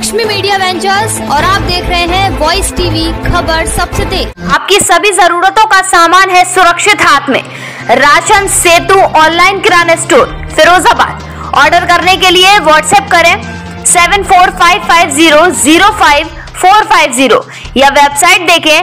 Lakshmi media ventures और आप देख रहे हैं वॉइस टीवी, खबर सबसे तेज। आपकी सभी जरूरतों का सामान है सुरक्षित हाथ में। Ration Setu online kirana store Firozabad. Order करने के लिए व्हाट्सएप करें 7455005450 या वेबसाइट देखें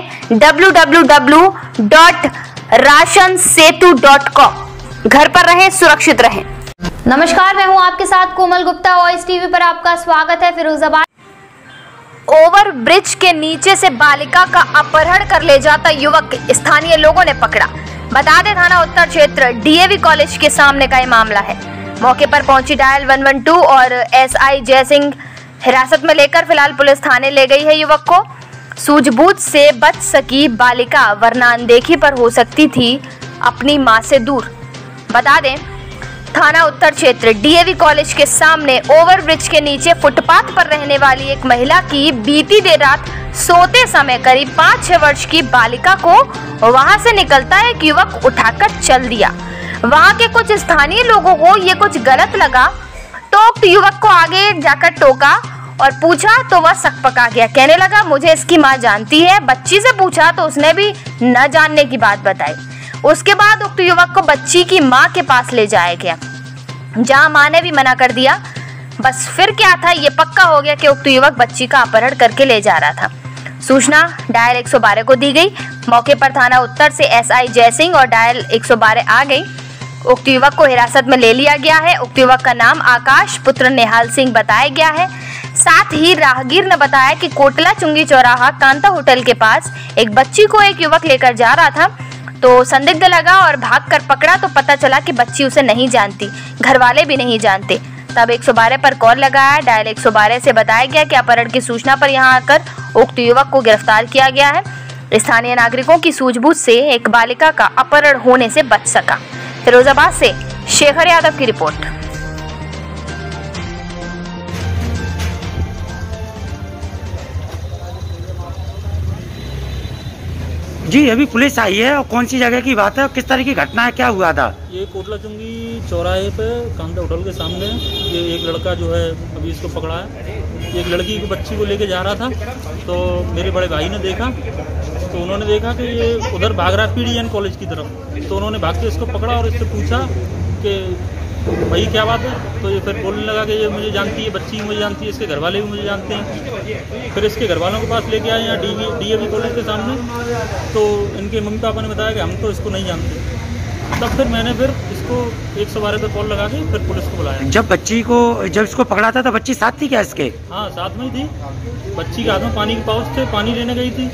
www.rasansetu.com। घर पर रहें, सुरक्षित रहें। नमस्कार, मैं हूं आपके साथ कोमल गुप्ता। वॉइस टीवी पर आपका स्वागत है। फिरोजाबाद ओवर ब्रिज के नीचे से बालिका का अपहरण कर ले जाता युवक स्थानीय लोगों ने पकड़ा। बता दें, थाना उत्तर क्षेत्र डीएवी कॉलेज के सामने का ये मामला है। मौके पर पहुंची डायल 112 और एसआई जयसिंह हिरासत में लेकर फिलहाल पुलिस थाने ले गई है युवक को। सूझबूझ से बच सकी बालिका, वरना अनदेखी पर हो सकती थी अपनी मां से दूर। बता दें, थाना उत्तर क्षेत्र डीएवी कॉलेज के सामने ओवरब्रिज के नीचे फुटपाथ पर रहने वाली एक महिला की बीती देर रात सोते समय करीब 5-6 वर्ष की बालिका को वहां से निकलता एक युवक उठाकर चल दिया। वहां के कुछ स्थानीय लोगों को ये कुछ गलत लगा तो उक्त युवक को आगे जाकर टोका और पूछा तो वह सकपका गया। कहने लगा, मुझे इसकी माँ जानती है। बच्ची से पूछा तो उसने भी न जानने की बात बताई। उसके बाद उक्त युवक को बच्ची की मां के पास ले जाया गया, जहां मां ने भी मना कर दिया। बस फिर क्या था, ये पक्का हो गया कि उक्त युवक बच्ची का अपहरण करके ले जा रहा था। सूचना डायल 112 को दी गई। मौके पर थाना उत्तर से एसआई जयसिंह और डायल 112 आ गई। उक्त युवक को हिरासत में ले लिया गया है। उक्त युवक का नाम आकाश पुत्र निहाल सिंह बताया गया है। साथ ही राहगीर ने बताया कि कोटला चुंगी चौराहा कांता होटल के पास एक बच्ची को एक युवक लेकर जा रहा था, तो संदिग्ध लगा और भागकर पकड़ा तो पता चला कि बच्ची उसे नहीं जानती, घर वाले भी नहीं जानते। तब 112 पर कॉल लगाया। डायल 112 से बताया गया कि अपहरण की सूचना पर यहां आकर उक्त युवक को गिरफ्तार किया गया है। स्थानीय नागरिकों की सूझबूझ से एक बालिका का अपहरण होने से बच सका। फिरोजाबाद से शेखर यादव की रिपोर्ट। जी, अभी पुलिस आई है और कौन सी जगह की बात है और किस तरह की घटना है, क्या हुआ था? ये कोटला चुंगी चौराहे पे कांता होटल के सामने ये एक लड़का जो है अभी इसको पकड़ा है। एक लड़की को बच्ची को लेके जा रहा था, तो मेरे बड़े भाई ने देखा, तो उन्होंने देखा कि ये उधर भाग रहा पीडीएन कॉलेज की तरफ, तो उन्होंने भाग के इसको पकड़ा और इससे पूछा कि भाई क्या बात है। तो ये फिर बोलने लगा कि ये मुझे जानती है, बच्ची मुझे जानती है, इसके घर वाले भी मुझे जानते हैं। फिर इसके घर वालों के पास लेके आए यहाँ डीएवी कॉलेज के सामने, तो इनके मम्मी पापा ने बताया कि हम तो इसको नहीं जानते। तब फिर मैंने इसको 112 पे कॉल लगा के फिर पुलिस को बुलाया। जब इसको पकड़ा था तो बच्ची साथ थी क्या इसके? हाँ, साथ में ही थी। बच्ची के हाथ में पानी के पाउच थे, पानी लेने गई थी।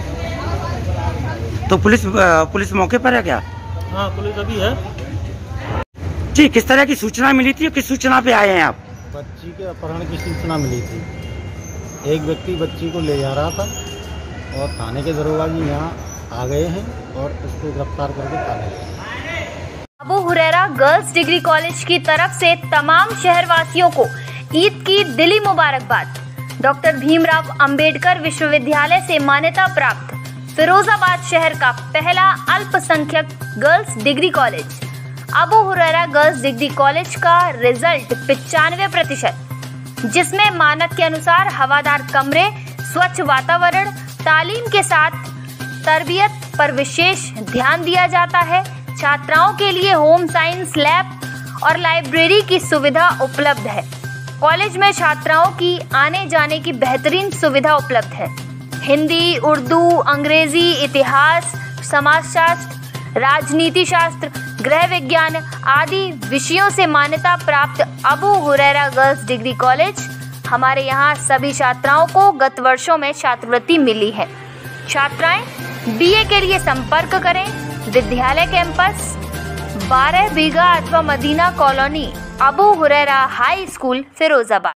तो पुलिस मौके पर है क्या? हाँ, पुलिस अभी है। जी, किस तरह की सूचना मिली थी और किस सूचना पे आए हैं आप? बच्ची के अपहरण की सूचना मिली थी। एक व्यक्ति बच्ची को ले जा रहा था और थाने के दरोगा जी यहाँ आ गए हैं और उसको गिरफ्तार करके थाने गए। Abu Huraira girls degree college की तरफ से तमाम शहरवासियों को ईद की दिली मुबारकबाद। डॉक्टर भीमराव अंबेडकर विश्वविद्यालय से मान्यता प्राप्त फिरोजाबाद शहर का पहला अल्पसंख्यक girls degree college Abu Huraira girls degree college का रिजल्ट 95%, जिसमें मानक के अनुसार हवादार कमरे, स्वच्छ वातावरण, तालीम के साथ तरबियत पर विशेष ध्यान दिया जाता है। छात्राओं के लिए होम साइंस लैब और लाइब्रेरी की सुविधा उपलब्ध है। कॉलेज में छात्राओं की आने जाने की बेहतरीन सुविधा उपलब्ध है। हिंदी, उर्दू, अंग्रेजी, इतिहास, समाजशास्त्र, राजनीति शास्त्र, गृह विज्ञान आदि विषयों से मान्यता प्राप्त Abu Huraira girls degree college. हमारे यहाँ सभी छात्राओं को गत वर्षों में छात्रवृत्ति मिली है। छात्राएं बीए के लिए संपर्क करें। विद्यालय कैंपस 12 बीघा अथवा Madina colony, Abu Huraira high school, Firozabad.